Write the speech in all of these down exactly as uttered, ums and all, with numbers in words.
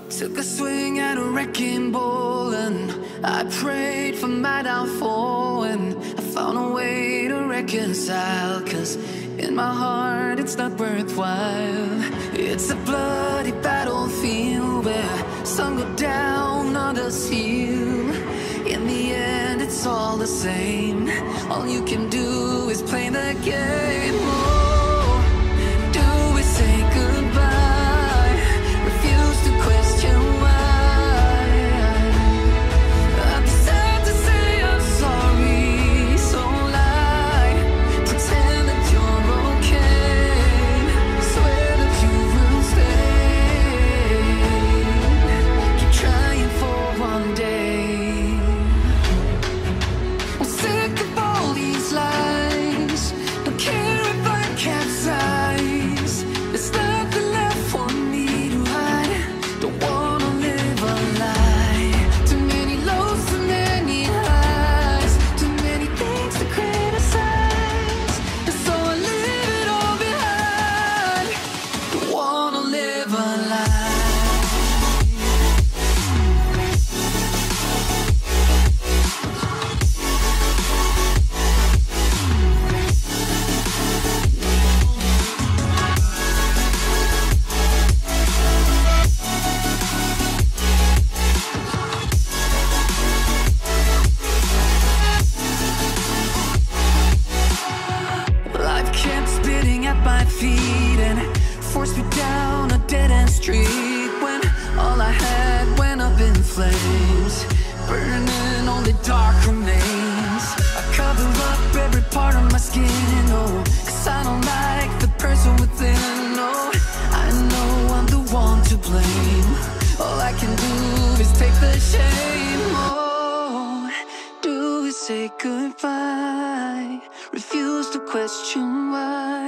Took a swing at a wrecking ball and I prayed for my downfall, and I found a way to reconcile, cause in my heart it's not worthwhile. It's a bloody battlefield where some go down, others heal. In the end it's all the same. All you can do is play the game. Oh, do we say goodbye? Refuse to question why. I'm sad to say I'm sorry, so lie. Pretend that you're okay. Swear that you will stay. Keep trying for one day. I'm sick of all these lies. Don't care if I capsize. There's nothing left for me to hide. Don't wanna live a lie. Too many lows, too many highs. Too many things to criticize. And so I leave it all behind. Don't wanna live a lie. Life kept spitting at my feet and forced me down a dead-end street, when all I had went up in flames, burning only dark remains. I cover up every part of my skin, oh, cause I don't like the person within. Oh, I know I'm the one to blame. All I can do is take the shame. Oh, do we say goodbye? Refuse to question why.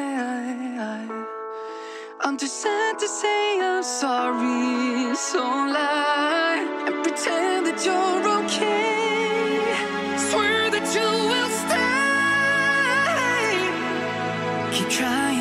I'm too sad to say I'm sorry, so lie and pretend that you're okay. Swear that you will stay. Keep trying